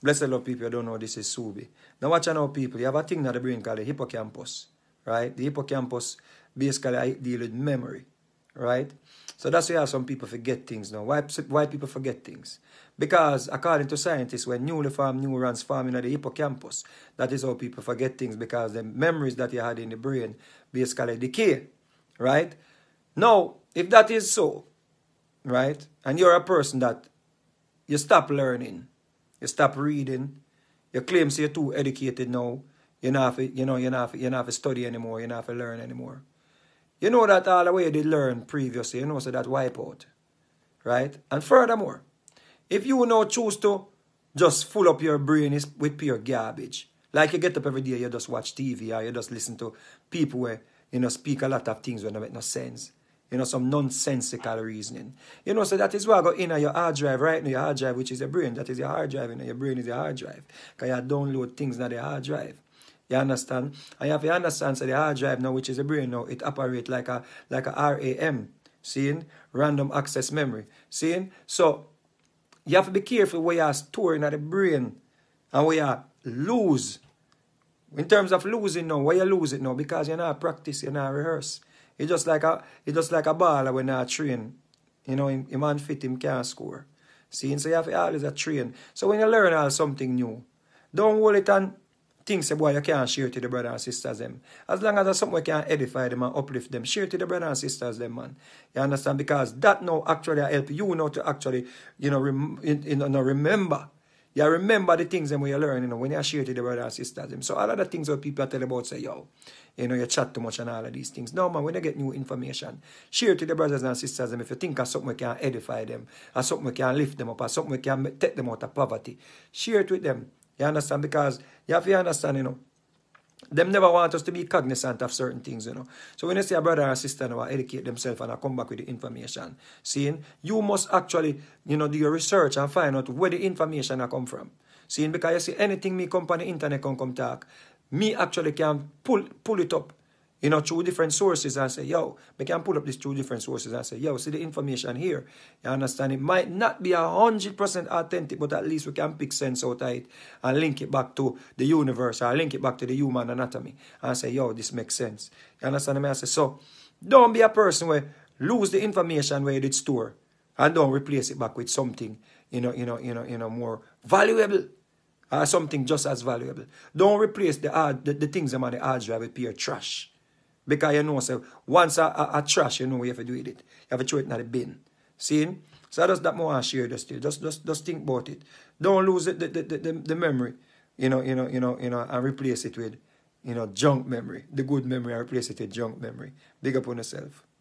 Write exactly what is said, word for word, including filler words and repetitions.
Blessed love people, you don't know this is Subi. Now watch out people, you have a thing that the brain called the hippocampus. Right? The hippocampus basically I deal with memory. Right? So that's why some people forget things now. Why, why people forget things? Because according to scientists, when newly formed neurons form in the hippocampus, that is how people forget things, because the memories that you had in the brain basically decay. Right? Now, if that is so, right, and you're a person that you stop learning, you stop reading, you claim you're too educated now, you're not, you know, you're not, you're not to study anymore, you're not to learn anymore. You know that all the way you did learn previously, you know, so that wipe out. Right? And furthermore, if you now choose to just full up your brain with pure garbage, like you get up every day, you just watch T V or you just listen to people where, you know, speak a lot of things when they make no sense. You know, some nonsensical reasoning. You know, so that is why I go in your hard drive, right now, your hard drive, which is your brain. That is your hard drive, you know, your brain is your hard drive. Because you download things in the hard drive. You understand? And you have to understand, so the hard drive now, which is the brain now, it operates like a like a RAM. Seeing? Random access memory. Seeing? So, you have to be careful where you are storing at the brain and where you lose. In terms of losing now, where you lose it now, because you're not practice, you're not rehearse. It's just like a it's just like a baller when you train. You know, him, him unfit, him can't score. See, so you have to always train. So when you learn all something new, don't hold it and think, say, boy, you can't share to the brothers and sisters them. As long as there's something you can edify them and uplift them, share to the brothers and sisters them, man. You understand? Because that now actually help you now to actually, you know, rem, you know, remember. You remember the things them when you learn, you know, when you share to the brothers and sisters them. So all of the things that people tell about, say, yo, you know, you chat too much and all of these things. No, man, when you get new information, share to the brothers and sisters them. If you think of something we can edify them, or something we can lift them up, or something we can take them out of poverty, share it with them. You understand? Because you have to understand, you know, them never want us to be cognizant of certain things, you know. So when you see a brother or sister now educate themselves and I come back with the information, seeing, you must actually, you know, do your research and find out where the information I come from. Seeing, because you see anything me come on the internet can come talk, me actually can pull pull it up, you know, through different sources and say, yo, we can pull up this through different sources and say, yo, see the information here. You understand? It might not be a hundred percent authentic, but at least we can pick sense out of it and link it back to the universe or link it back to the human anatomy and say, yo, this makes sense. You understand me? I say, so don't be a person where lose the information where you did store and don't replace it back with something, you know, you know, you know, you know, more valuable. Or something just as valuable. Don't replace the hard, the, the things them on the hard drive with pure trash. Because you know, so once a, a, a trash, you know what you have to do with it. You have to throw it in the bin. See? So that's that more I share just still. Just, just, just think about it. Don't lose the, the, the, the, the memory, you know, you know, you know, you know, and replace it with, you know, junk memory. The good memory, and replace it with junk memory. Big up on yourself.